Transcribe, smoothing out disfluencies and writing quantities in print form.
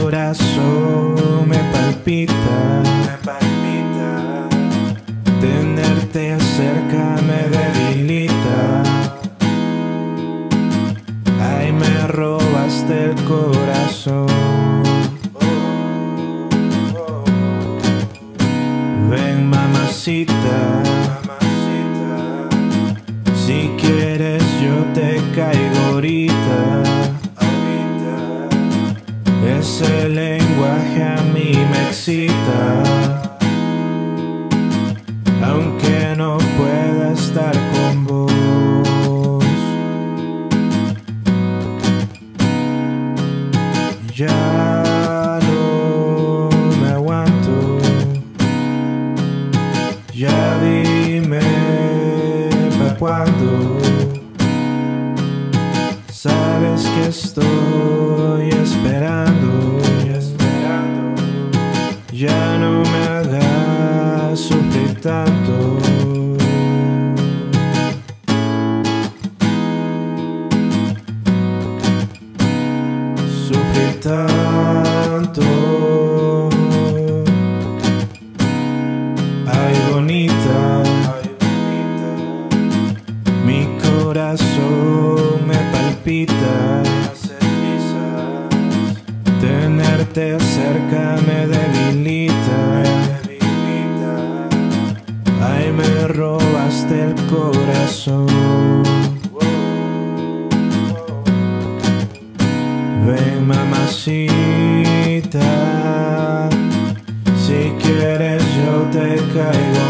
corazón me palpita, me palpita. Tenerte cerca me debilita. Ay, me robaste el corazón. Ven, mamacita, si quieres yo te caigo ahorita. Ese lenguaje a mí me excita, aunque no pueda estar con vos. Ya no me aguanto, ya dime pa' cuándo. Sabes que estoy esperando, ya no me hagas sufrir tanto. Sufrir tanto. Ay, bonita, mi corazón me palpita. Tenerte cerca me debilita. Ay, me robaste el corazón. Ven, mamacita, si quieres yo te caigo